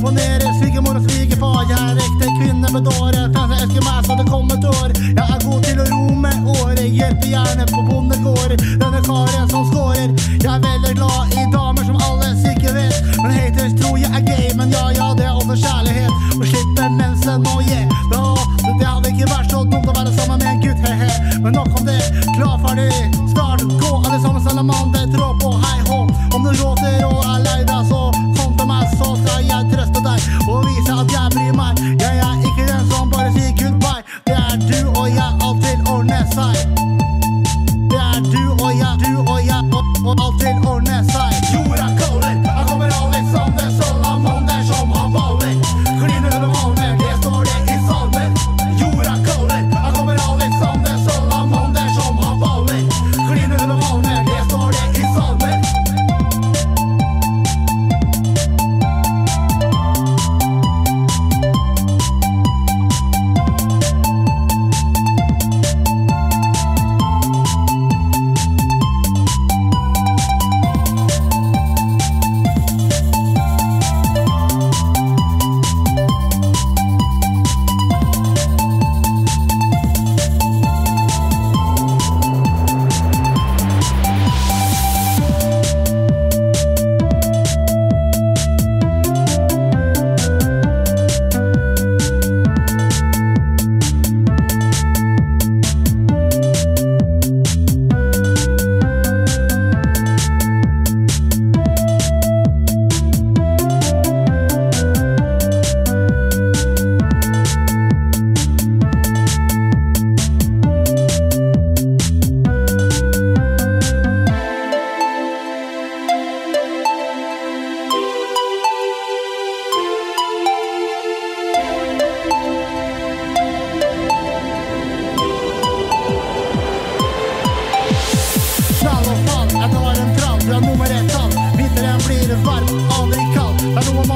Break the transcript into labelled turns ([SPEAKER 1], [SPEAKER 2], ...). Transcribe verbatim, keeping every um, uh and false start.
[SPEAKER 1] imponerer svigermor og svigerfar. Jeg er ekte kvinne med dåre, fans jeg elsker meg så det kommer et år. Jeg er god til å ro med året, hjelper gjerne på bondegårder. Denne karen som skårer. Jeg er veldig glad i damer som alle sikkert vet. Men haters tror jeg er gay, men ja, ja, det er også kjærlighet. Å slippe mensen og yeah, da, det hadde ikke vært så dumt å være sammen med en gutt, he-he. Men nok om det, klar, ferdig, start, gå. Alle sammen salamander, trå på, hei hå. Om du gråter og er lei deg, så kom til meg, så skal jeg trøste deg og vise at jeg bryr meg. Jeg er ikke den som bare sier goodbye. Det er du og jeg, alt til ordne seg. Det er du og jeg, du og jeg, og, og alt til ordne seg. Jorda kaller, her kommer Alexander Salamander som har baller. Kliner med valmer, det står det i salmen. Jorda kaller, her kommer Alexander Salamander som har baller. Kliner med valmer, det står det i salmen. Jeg tar en trall, du er nummer ett tall. Vinteren blir varm, aldri kald. Det er noe